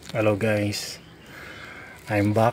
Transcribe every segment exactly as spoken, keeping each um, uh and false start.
Hello guys, I'm back.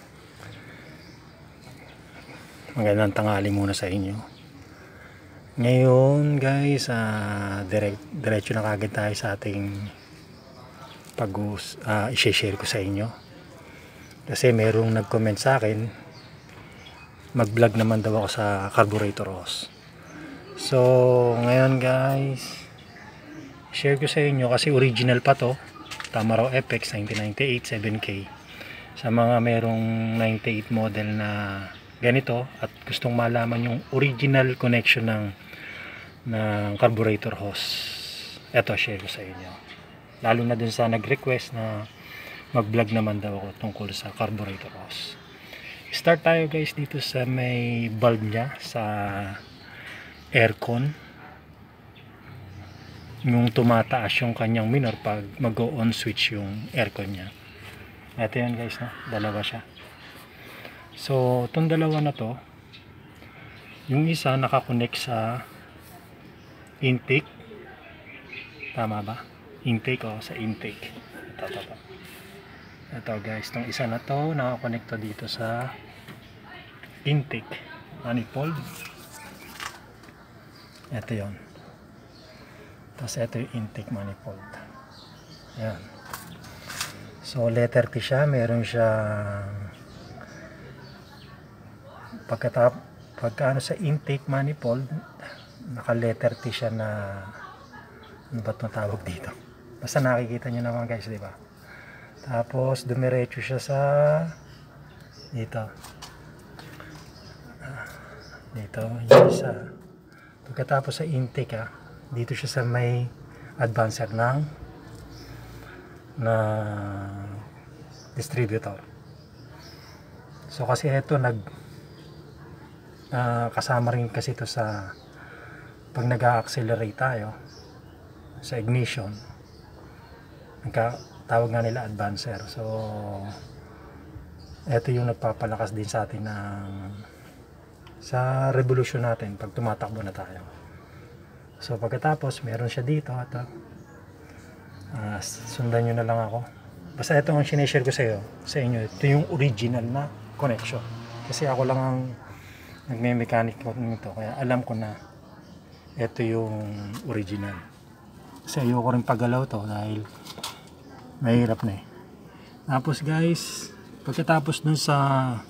Magandang tanghali muna sa inyo. Ngayon guys, uh, direct, diretso na kagad tayo sa ating pag uh, i-share ko sa inyo. Kasi merong nag-comment sa akin, mag-vlog naman daw ako sa carburetor hose. So ngayon guys, share ko sa inyo kasi original pa to. Tamaraw F X nineteen ninety-eight seven K. Sa mga merong ninety-eight model na ganito at gustong malaman yung original connection ng ng carburetor hose, eto share ko sa inyo. Lalo na dun sa nag-request na mag-vlog naman daw ako tungkol sa carburetor hose. Start tayo guys dito sa may bulb niya sa aircon, yung tumataas yung kanyang minor pag mag-on switch yung aircon niya. Ito yan guys, no? Dalawa siya. So itong dalawa na to, yung isa nakakonect sa intake, tama ba? Intake o, sa intake. Ito, ito, ito. Ito guys, itong isa na to nakakonekta dito sa intake manifold. Ito yon. Tapos ito yung intake manifold. Ayan. So letter T siya. Meron siya pagkatap pagka ano sa intake manifold, naka letter T siya na ano ba itong tawag dito? Basta nakikita nyo naman guys, di ba? Tapos dumiretso siya sa dito. Dito yung isa. Pagkatapos sa intake, ha, dito siya sa may advancer ng na distributor. So kasi ito nag uh, kasama rin kasi ito sa pag nag-accelerate tayo sa ignition, nagka, tawag nga nila advancer. So ito yung nagpapalakas din sa atin ng sa revolution natin pag tumatakbo na tayo. So pagkatapos meron siya dito at uh, sundan nyo na lang ako. Basta ito ang sineshare ko sa iyo, sa inyo. Ito yung original na connection. Kasi ako lang ang nagme-mechanic nito, kaya alam ko na ito yung original. Kasi ayoko rin pagalaw to dahil mahirap na eh. Tapos guys, pagkatapos dun sa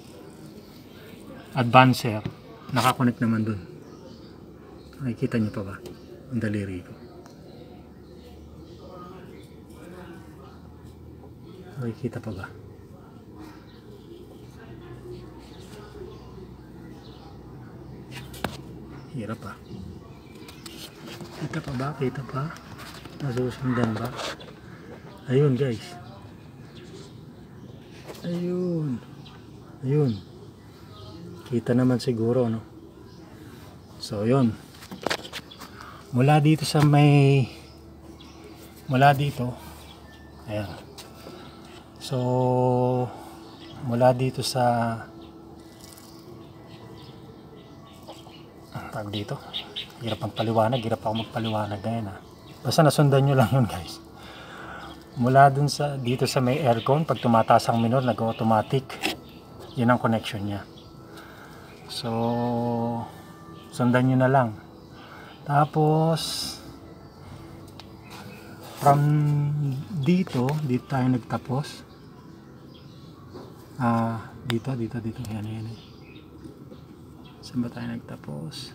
advancer, nakakonect naman dun. Nakikita nyo pa ba ang daliri ko? Nakikita pa ba? Hirap pa. Kita pa ba? Kita pa? Nasusundan ba? Ayun guys. Ayun. Ayun. Kita naman siguro, no? So yun, mula dito sa may mula dito, ayan, so mula dito sa tag dito, hirap ang paliwanag, hirap ako magpaliwanag ngayon, ha. Basta nasundan nyo lang yun guys. Mula dun sa dito sa may aircon, pag tumataas ang minor, nag-automatic, yun ang connection nya. So sundan nyo na lang. Tapos from dito, dito tayo nagtapos. Ah, dito, dito, dito. Yan, yan. Saan ba tayo nagtapos?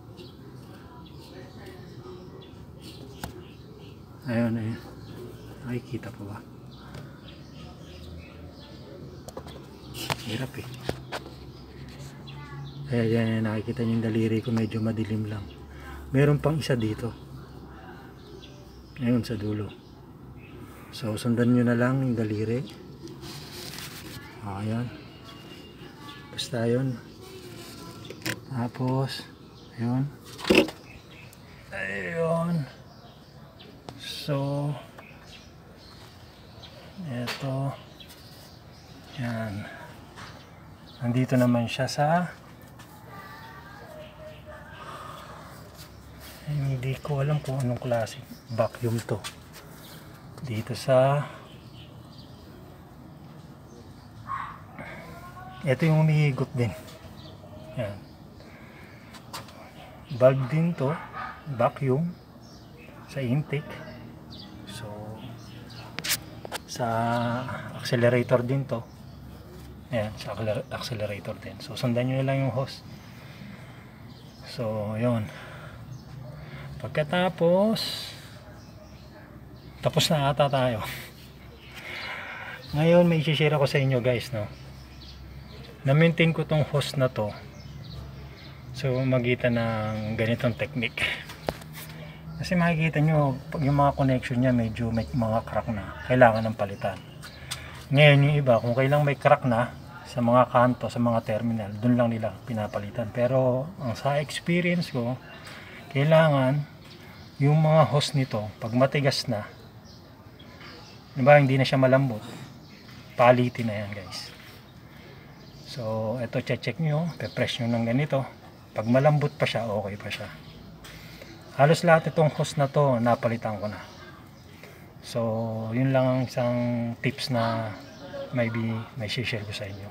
Ayun, ayun. Nakikita pa ba? Hirap eh. Ayan, yan, nakikita nyo yung daliri ko, medyo madilim lang. Meron pang isa dito. Ayun, sa dulo. So, sundan nyo na lang yung daliri. Ayan. Basta yun. Tapos, ayun. Ayun. So, eto. Yan. Nandito naman siya sa hindi ko alam kung anong klase vacuum to. Dito sa Ito yung umiikot din. Yan. Valve din to, vacuum sa intake. So sa accelerator din to. Ayan, sa accelerator din. So sundan nyo na lang yung hose. So yun. Pagkatapos tapos na ata tayo. Ngayon may i-share ako sa inyo guys, no. Na-maintain ko tong hose na to. So magitan ng ganitong technique. Kasi makikita nyo, pag yung mga connection niya medyo may mga crack na, kailangan ng palitan. Ngayon yung iba, kung kailang may crack na sa mga kanto, sa mga terminal, dun lang nila pinapalitan. Pero ang sa experience ko, kailangan yung mga hose nito, pag matigas na, diba hindi na siya malambot, palitin na yan guys. So ito, check nyo, pe-press nyo ng ganito. Pag malambot pa siya, okay pa siya. Halos lahat itong hose na to napalitan ko na. So yun lang ang isang tips na maybe may share ko sa inyo.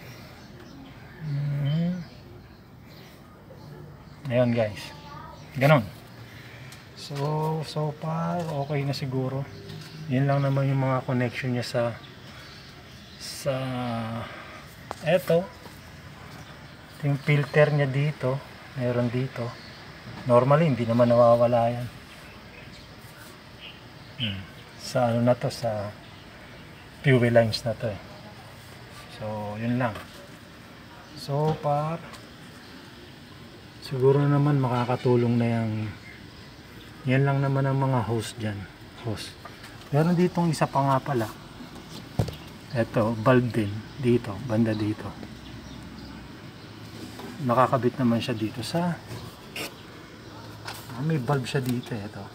hmm. Ayun guys, ganon. So so far okay na siguro. Yun lang naman yung mga connection niya sa sa eto. Yung filter niya dito, meron dito. Normally hindi naman nawawala yan. Hmm. Sa ano na to, sa fuel lines na to eh. So yun lang. So far siguro naman makakatulong na yung yan lang naman ang mga hose dyan. Hose. Meron ditong isa pa nga pala. Ito, valve din dito, banda dito. Nakakabit naman siya dito sa ah, may valve siya dito, ito.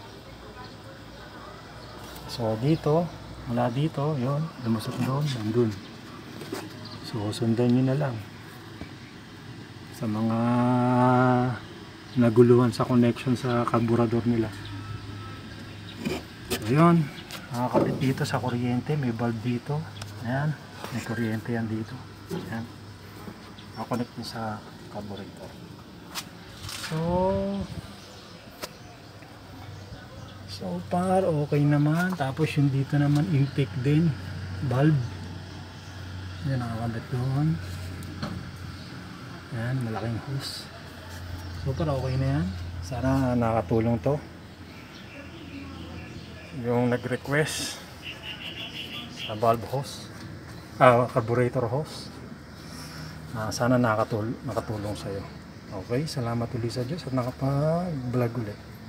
So dito, mula dito, yon, lumusot doon, nandun. So sundan nyo na lang sa mga naguluhan sa connection sa carburetor nila. So yun, nakakabit dito sa kuryente, may valve dito. Ayan, may kuryente yan dito. Ayan, nakakonect din sa carburetor. So so far okay naman. Tapos yung dito naman intake din, valve. Yan, nakakabit doon. Yan, malaking hose. So far okay na yan. Sana nakatulong to yung nag-request sa valve hose, ah, carburetor hose. Uh, sana nakatul nakatulong sa'yo. Okay, salamat ulit sa Diyos at nakapag-vlog ulit.